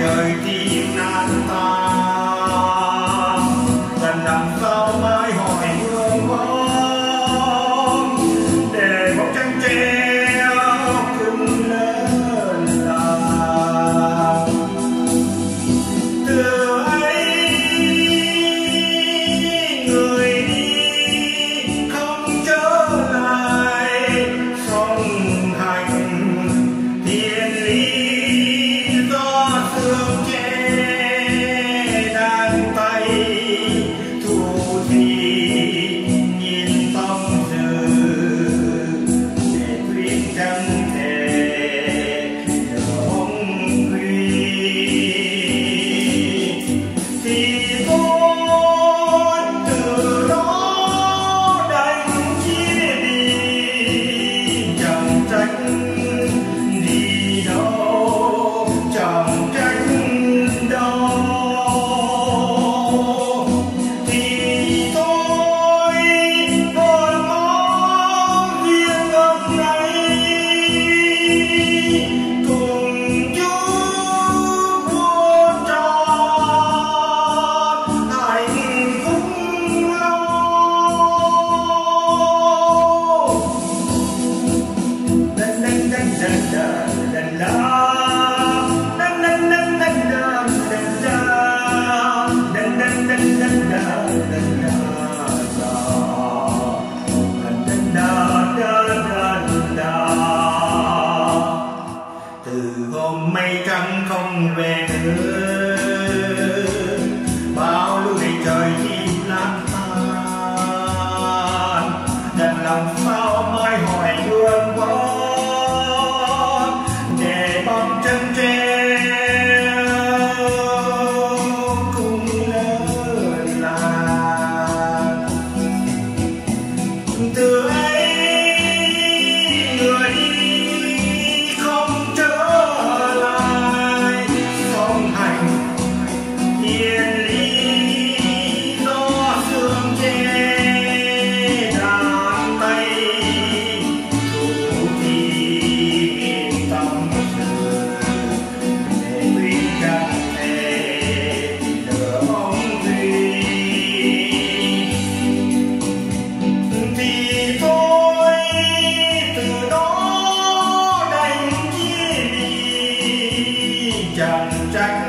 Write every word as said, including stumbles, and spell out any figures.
trời tim nát tan, lần làm sao mãi hỏi hương bóng để bóng trăng treo cùng lớn là từ ấy người đi không trở lại song hành thiên lý do sương che đan tay thu thì nhìn tâm sự để quyết chẳng thể không quy thì tôi từ đó đành chia đi chẳng trách đi đâu chẳng trách đâu thì tôi còn mong riêng hôm nay cùng chúc muôn tròn hạnh phúc lâu. Đan đan đan đan đan đan đan. Từ hôm mây trắng không về nữa, bao lưu ngày trời chim lang thang, đành làm sao mới hỏi hương bóng để bóng trăng treo cùng lớn làng. Từ ấy người đi không trở lại song hành thiên lý do sương che đàn tay thu thì nghìn tâm sự để quyết chẳng thể lỡ bóng duy thì tôi từ đó đành chia ly chẳng trách